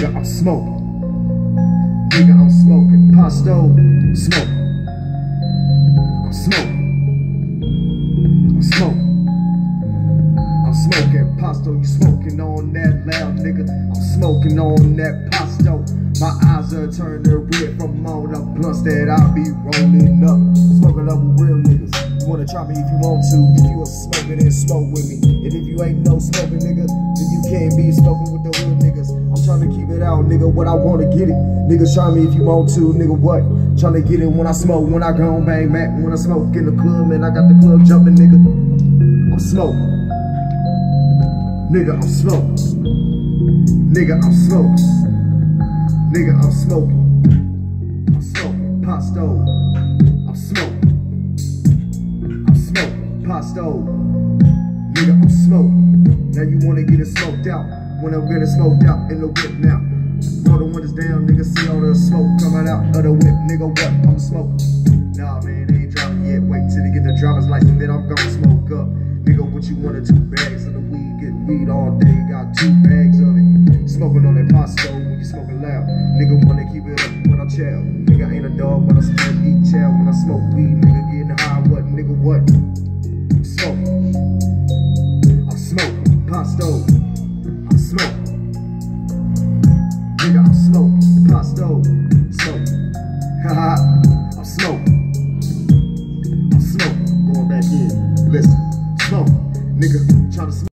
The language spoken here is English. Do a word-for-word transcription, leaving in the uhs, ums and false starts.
Nigga, I'm smoking. Nigga, I'm smoking. Pasto, smoke. I'm smoking. I'm smoking. I'm smoking. Pasto, you smoking on that loud, nigga. I'm smoking on that pasto. My eyes are turning red from all the blunts that I be rolling up. Smoking up with real niggas. You wanna try me if you want to. If you a smoking, then smoke with me. And if you ain't no smoking, nigga, then you can't be smoking with the hood niggas. I'm trying to keep it out, nigga, what I wanna get it. Niggas try me if you want to, nigga, what? Trying to get it when I smoke, when I go on bang back. When I smoke in the club, man, I got the club jumping, nigga. I'm smoking. Nigga, I'm smoking. Nigga, I'm smoking. Nigga, I'm smoking. I'm smoking. Pasto. I'm smoking. I'm smoking. Pasto. Nigga, I'm smoking. Now you wanna get it smoked out. When I'm getting smoked out in the whip now. Roll the windows down, nigga, see all the smoke coming out of the whip. Nigga, what? I'm smoking. Nah, man, they ain't dropping yet. Wait till they get the driver's license, then I'm gonna smoke up. Nigga, what you wanted? Two bags of the weed. Get weed all day, got two bags of it. Smoking on that pasto when you smoking loud. Nigga wanna keep it up when I chill.